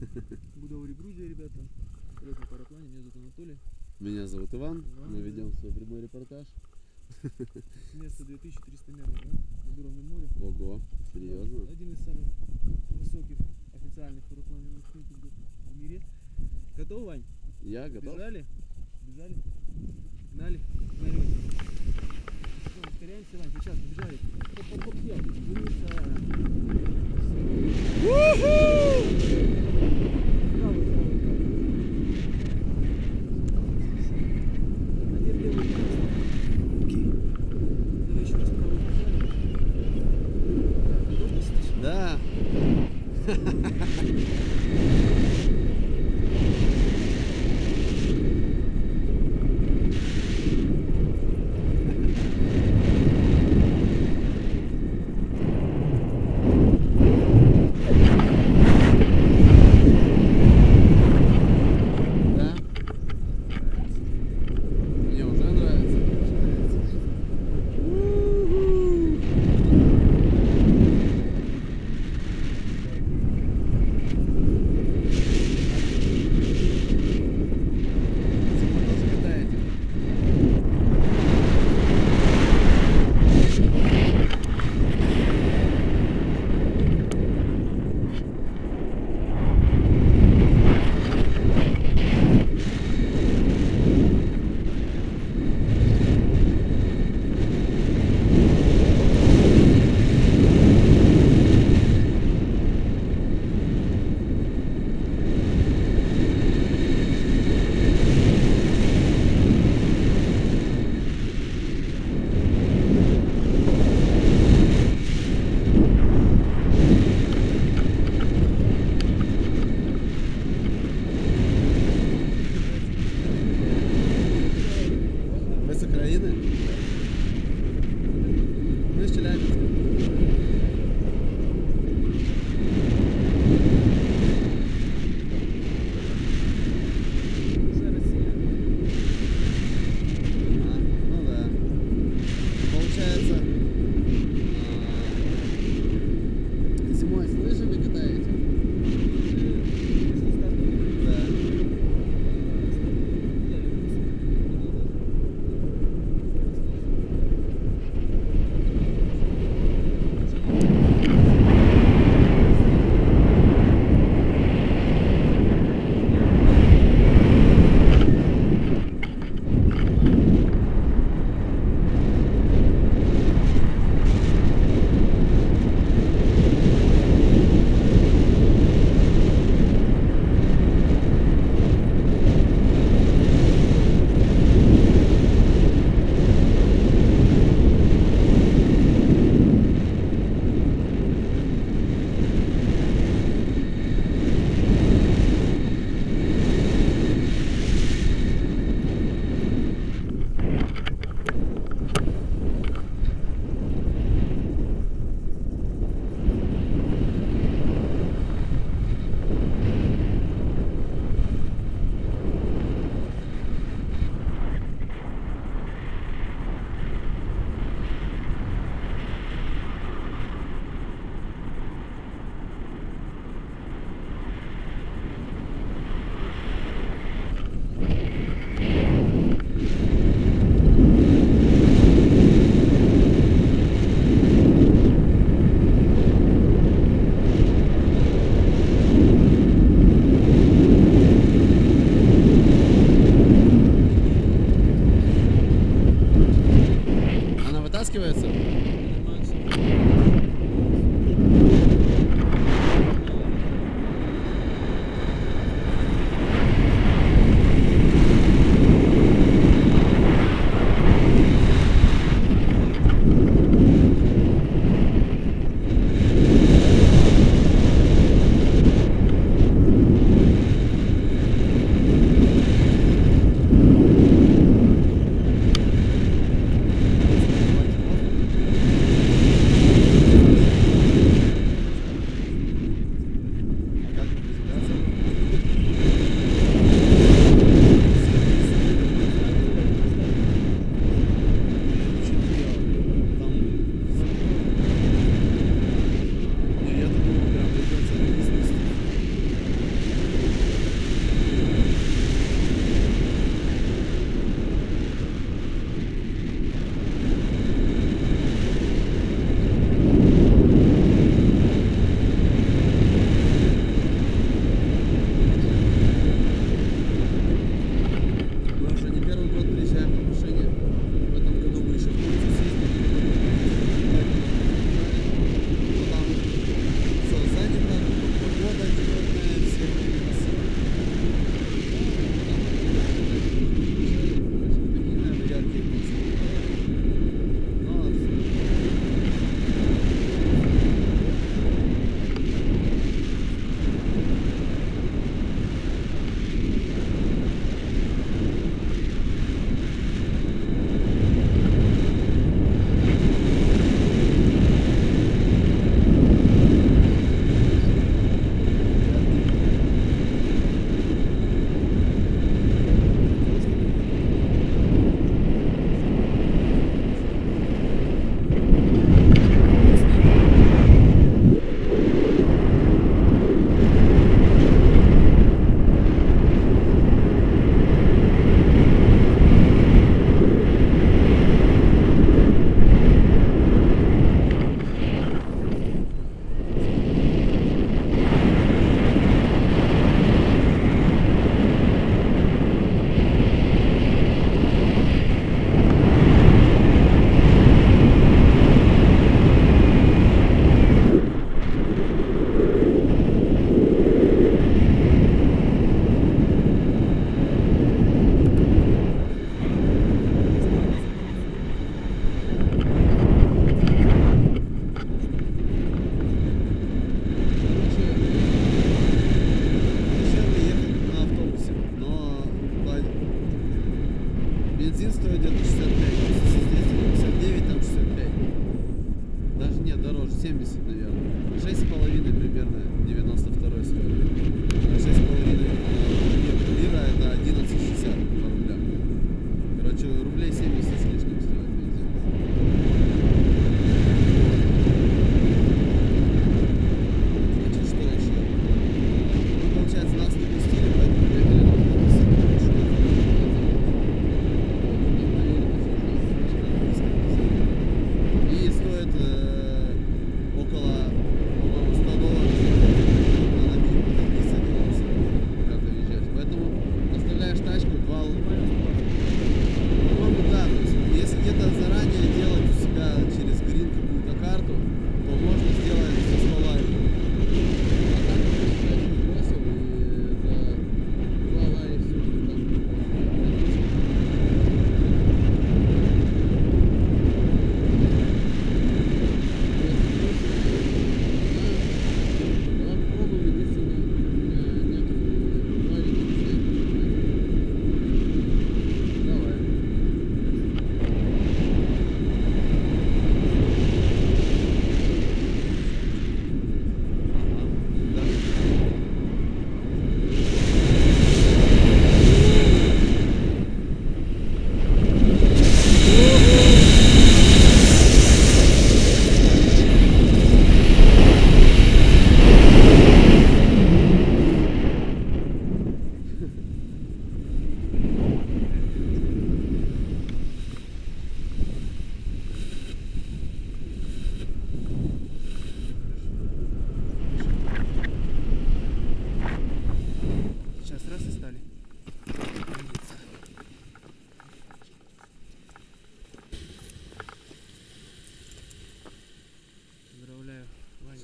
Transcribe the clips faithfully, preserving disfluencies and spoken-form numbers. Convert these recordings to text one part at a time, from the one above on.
Гудаури, Грузия, ребята. Полет на параплане. Меня зовут Анатолий. Меня зовут Иван. Иван, Мы да. ведем свой прямой репортаж. С места две тысячи триста метров, да? Над уровнем моря. Ого, серьезно? Один из самых высоких официальных параплановых митингов в мире. Готов, Вань? Я готов. Бежали? Бежали? Гнали? Гнали, Вань. Все, ускоряемся, Вань. Сейчас, побежали. Хоп-хоп-хоп, съел. Да. Мне уже нравится.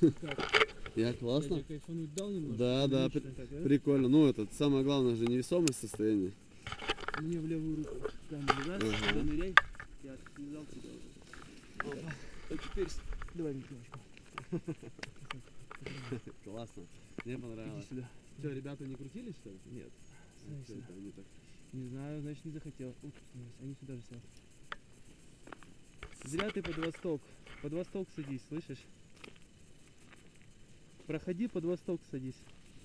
Как? Я Я классно? тебе кайфануть дал немножко? Да, да, Прилично так, да? Прикольно. Ну, это самое главное же невесомость состояние. Мне в левую руку камеру, да? Ага. Сюда ныряй. Я связал тебя уже. Опа. А теперь с- давай микровочку. Классно. Мне Иди понравилось. сюда. Что, ребята не крутились, что ли? Нет. А, Стой чё сюда. это они так? Не знаю, значит не захотел. Ух, они сюда же сядут. Зря ты под восток. Под восток садись, слышишь? Проходи под восток садись.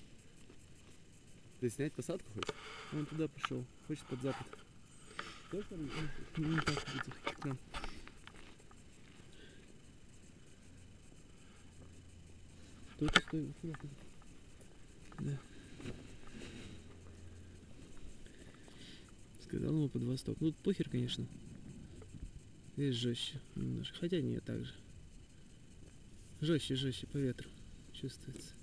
Ты снять посадку хочешь? Он туда пошел. Хочет под запад. Точно? Ну, не так будет заходить к нам. Только стой, вот сюда ходи. Да. Сказал ему под восток. Ну, похер, конечно. Здесь жестче немножко. Хотя нет, так же. Жестче, жестче по ветру чувствуется.